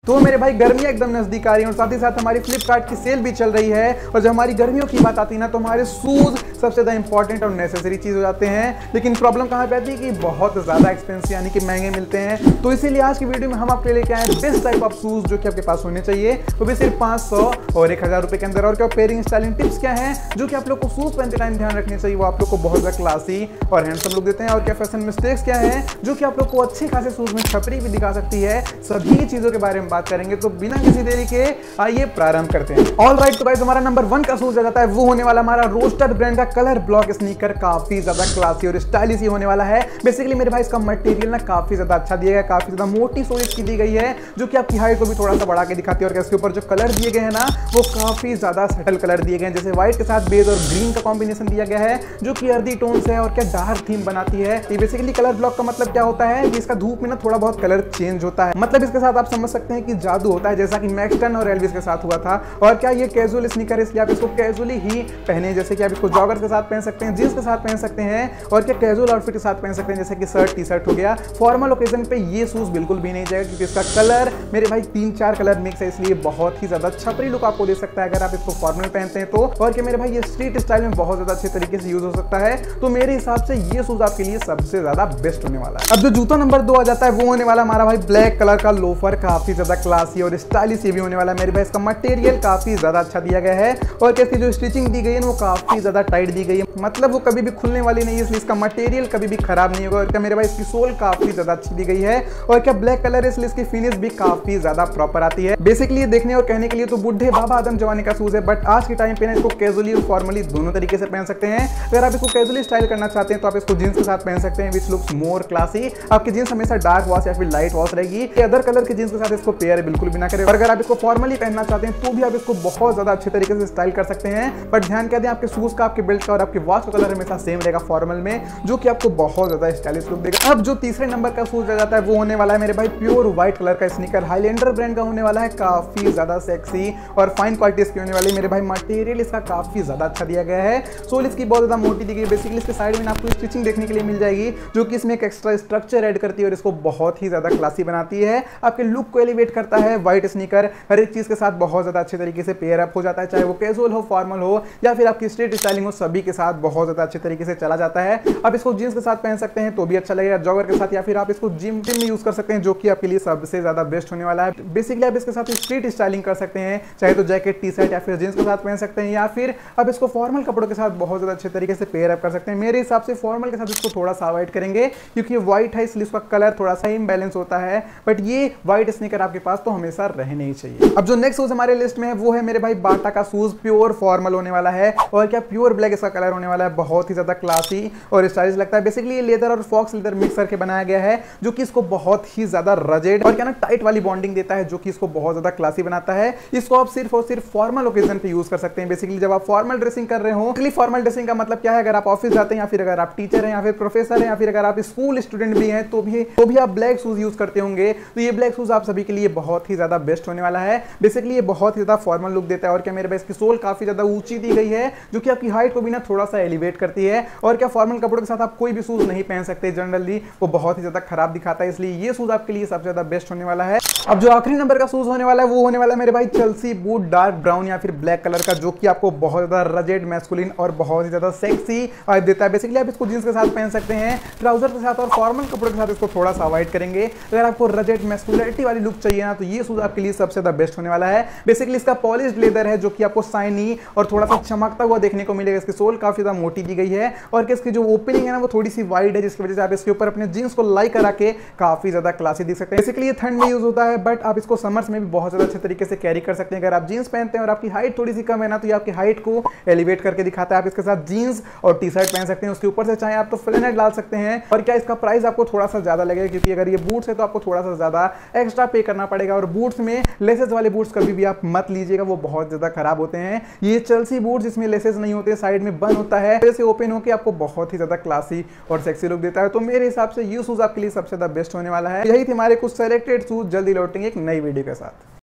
तो मेरे भाई गर्मियां एकदम नजदीक आ रही है और साथ ही साथ हमारी फ्लिपकार्ट की सेल भी चल रही है। और जब हमारी गर्मियों की बात आती है ना तो हमारे शूज सबसे ज्यादा इंपॉर्टेंट और नेसेसरी चीज हो जाते हैं। लेकिन प्रॉब्लम कहां पे आती है कि बहुत ज्यादा एक्सपेंसिव यानी कि महंगे मिलते हैं। तो इसीलिए आज की वीडियो में हम आपके लेके आए बेस्ट टाइप ऑफ शूज जो कि आपके पास होने चाहिए, वो भी सिर्फ 500 और 1000 रुपए के अंदर। और क्या पेयरिंग स्टाइलिंग टिप्स क्या है जो कि आप लोग को शूज पहनते टाइम ध्यान रखने चाहिए, वो आप लोग को बहुत ज्यादा क्लासी और हैंडसम लुक देते हैं। और क्या फैशन मिस्टेक्स क्या है जो कि आप लोग को अच्छे खासे शूज में छपरी भी दिखा सकती है, सभी चीजों के बारे में बात करेंगे। तो बिना किसी देरी के आइए प्रारंभ करते हैं। ऑल राइट, तो गाइस हमारा नंबर 1 का शूज आ जाता है, वो होने वाला हमारा रोस्टर ब्रांड का कलर ब्लॉक स्नीकर। काफी ज्यादा क्लासी और स्टाइलिश होने वाला है। बेसिकली मेरे भाई इसका मटेरियल ना काफी ज्यादा अच्छा दिया गया है, काफी ज्यादा मोटी सोल इसकी दी गई है जो कि आपकी हाइट को भी थोड़ा सा बढ़ा के दिखाती है। और इसके ऊपर जो कलर दिए गए हैं ना वो काफी ज्यादा सटल कलर दिए गए हैं, जैसे व्हाइट के साथ बेज और ग्रीन का कॉम्बिनेशन दिया गया है जो कि अर्दी टोन से है और क्या डार्क थीम बनाती है। ये बेसिकली कलर ब्लॉक का मतलब क्या होता है कि इसका धूप में ना थोड़ा बहुत कलर चेंज होता है, मतलब इसके साथ आप समझ सकते हैं कि जादू होता है, जैसा कि मैक्सटन और एल्विस के साथ हुआ था। और क्या ये कैजुअल स्नीकर, इसलिए आप इसको कैजुअली ही पहने, जैसे कि आप इसको जॉगर्स के साथ पहन सकते हैं, जींस के साथ पहन सकते हैं और क्या कैजुअल आउटफिट के साथ पहन सकते हैं, जैसे कि शर्ट टी शर्ट हो गया। फॉर्मल ओकेजन पे ये शूज बिल्कुल भी नहीं जाएगा क्योंकि इसका कलर मेरे भाई 3-4 कलर मिक्स है, इसलिए बहुत ही ज्यादा छपरी लुक आपको दे सकता है अगर आप इसको फॉर्मल पहनते हैं तो। और क्या मेरे भाई ये स्ट्रीट स्टाइल में बहुत ज्यादा अच्छे तरीके से यूज हो सकता है। तो मेरे हिसाब से ये शूज आपके लिए सबसे ज्यादा बेस्ट होने वाला है। अब जो जूता नंबर 2 आ जाता है वो होने वाला हमारा भाई ब्लैक कलर का लोफर। काफी ज्यादा क्लासी और स्टाइलिश ये भी होने वाला है मेरे भाई। इसका मटेरियल काफी ज्यादा अच्छा दिया गया है और क्या इसकी जो स्टिचिंग दी गई है वो काफी ज्यादा टाइट दी गई है, मतलब वो कभी भी खुलने वाली नहीं है, इसलिए इसका मटेरियल कभी भी खराब नहीं होगा। और क्या मेरे भाई इसकी सोल काफी ज्यादा अच्छी दी गई है और क्या ब्लैक कलर है इसलिए इसकी फिनिश भी काफी ज्यादा प्रॉपर आती है। बेसिकली देखने और कहने के लिए तो बुढ़े बाबा आदम जवानी का शूज है, बट आज के टाइम पे ना इसको कैजुअली और फॉर्मली दोनों तरीके से पहन सकते हैं। अगर आप इसको कैजुअली स्टाइल करना चाहते हैं तो आप इसको जींस के साथ पहन सकते हैं, विच लुक्स मोर क्लासी। आपकी जींस हमेशा डार्क वॉश या फिर लाइट वॉश रहेगी, अदर कलर की जींस के साथ इसको पेयर बिल्कुल भी ना करें। और अगर आप इसको फॉर्मली पहनना चाहते हैं तो भी आप इसको बहुत ज्यादा अच्छे तरीके से स्टाइल कर सकते हैं, बट ध्यान क्या दें आपके शूज का, आपके बेल्ट का और आपके वॉच का कलर हमेशा सेम रहेगा फॉर्मल में, जो कि आपको बहुत ज्यादा स्टाइलिश लुक देगा। अब जो तीसरे नंबर का शूज आ जाता है वो होने वाला है मेरे भाई प्योर व्हाइट कलर का स्नीकर। हाईलैंडर ब्रांड का होने वाला है, काफी ज्यादा सेक्सी और फाइन क्वालिटी इसकी होने वाली है मेरे भाई। मटेरियल इसका काफी ज्यादा अच्छा दिया गया है, सोल इसकी बहुत ज्यादा मोटी दी गई है। बेसिकली इसके साइड में आपको स्टिचिंग देखने के लिए मिल जाएगी जो कि इसमें एक एक्स्ट्रा स्ट्रक्चर ऐड करती है और इसको बहुत ही ज्यादा क्लासी बनाती है, आपके लुक को एलिवेट करता है। व्हाइट स्नीकर हर एक चीज के साथ बहुत ज्यादा अच्छे तरीके से पेयर अप हो जाता है, चाहे वो कैजुअल हो, फॉर्मल हो या फिर आपकी स्ट्रीट स्टाइलिंग हो, सभी के साथ बहुत ज्यादा अच्छे तरीके से चला जाता है। आप इसको जींस के साथ पहन सकते हैं तो भी अच्छा लगेगा, जॉगर के साथ, या फिर आप इसको जिम में यूज कर सकते हैं जो कि आपके लिए सबसे ज्यादा बेस्ट होने वाला है। बेसिकली आप इसके साथ स्ट्रीट स्टाइलिंग कर सकते हैं, चाहे तो जैकेट टी शर्ट या फिर जींस के साथ पहन सकते हैं, या फिर आप इसको फॉर्मल कपड़ों के साथ बहुत ज्यादा अच्छे तरीके से पेयर अप कर सकते हैं। मेरे हिसाब से फॉर्मल के साथ इसको थोड़ा सा अवॉइड करेंगे क्योंकि व्हाइट है इसलिए इसका कलर थोड़ा सा इम्बैलेंस होता है, बट ये व्हाइट स्नीकर आपके पास तो हमेशा रहने ही चाहिए। अब जो नेक्स्ट शूज हमारे लिस्ट में है वो है मेरे भाई बाटा का शूज। प्योर फॉर्मल होने वाला है और क्या प्योर ब्लैक इसका कलर होने वाला है, बहुत ही ज्यादा क्लासी और स्टाइलिश लगता है। बेसिकली ये लेदर और फॉक्स लेदर मिक्स करके बनाया गया है जो कि इसको बहुत ही ज्यादा रजेड और क्या ना टाइट वाली बॉन्डिंग देता है, जो कि इसको बहुत ज्यादा क्लासी बनाता है। इसको आप सिर्फ और सिर्फ फॉर्मल ओकेजन पे यूज कर सकते हैं। बेसिकली जब आप फॉर्मल ड्रेसिंग कर रहे हो, फॉर्मल ड्रेसिंग का मतलब क्या है, अगर आप ऑफिस जाते हैं या फिर अगर आप टीचर हैं या फिर प्रोफेसर हैं या फिर अगर आप स्कूल स्टूडेंट भी हैं तो भी आप ब्लैक शूज यूज करते होंगे, तो ये ब्लैक शूज आप सभी के लिए बहुत ही ज्यादा बेस्ट होने वाला है। बेसिकली ये बहुत ही ज्यादा फॉर्मल लुक देता है और क्या मेरे पास इसकी सोल काफी ज्यादा ऊंची दी गई है जो कि आपकी हाइट को भी ना थोड़ा सा एलिवेट करती है। और क्या फॉर्मल कपड़ों के साथ आप कोई भी शूज नहीं पहन सकते, जनरली वो बहुत ही ज्यादा खराब दिखाता है, इसलिए ये शूज आपके लिए सबसे ज्यादा बेस्ट होने वाला है। अब जो आखिरी नंबर का शूज होने वाला है वो होने वाला है मेरे भाई चेल्सी बूट डार्क ब्राउन या फिर ब्लैक कलर का, जो कि आपको बहुत ज्यादा रजेड मैस्कुलिन और बहुत ही ज्यादा सेक्सी वाइब देता है। बेसिकली आप इसको जींस के साथ पहन सकते हैं, ट्राउजर के साथ और फॉर्मल कपड़ों के साथ इसको थोड़ा सा अवॉइड करेंगे। अगर आपको रजेड मैस्कुलिनिटी वाली लुक चाहिए ना तो ये शूज आपके लिए सबसे ज्यादा बेस्ट होने वाला है। बेसिकली इसका पॉलिश्ड लेदर है जो कि आपको शाइनी और थोड़ा सा चमकता हुआ देखने को मिलेगा। इसकी सोल काफी ज्यादा मोटी दी गई है और इसकी जो ओपनिंग है ना वो थोड़ी सी वाइड है, जिसकी वजह से आप इसके ऊपर अपने जींस को लाई करा के काफी ज्यादा क्लासी दिख सकते हैं। बेसिकली ये ठंड में यूज होता है, बट आप इसको समर्स में भी बहुत ज्यादा अच्छे तरीके से कैरी कर सकते हैं। अगर आप जींस पहनते हैं और आपकी हाइट थोड़ी सी कम है ना तो ये आपकी हाइट को एलिवेट करके दिखाता है। आप इसके साथ जींस और टी शर्ट पहन सकते हैं, उसके ऊपर से चाहे आप तो फ्लेनेट डाल सकते हैं। और क्या इसका प्राइस आपको थोड़ा सा ज्यादा लगेगा क्योंकि अगर ये बूट्स है तो आपको थोड़ा सा ज्यादा एक्स्ट्रा पे करना पड़ेगा। और बूट्स में लेसेस वाले बूट्स कभी भी आप मत लीजिएगा, वो बहुत ज्यादा खराब होते हैं। ये चेल्सी बूट्स जिसमें लेसेस नहीं होते, साइड में बंद होता है, वैसे ओपन होकर आपको बहुत ही ज्यादा क्लासी और सेक्सी लुक देता है। तो मेरे हिसाब से ये शूज आपके लिए सबसे ज्यादा बेस्ट होने वाला है। यही थे हमारे कुछ सेलेक्टेड शूज। जल्दी लौटेंगे एक नई वीडियो के साथ।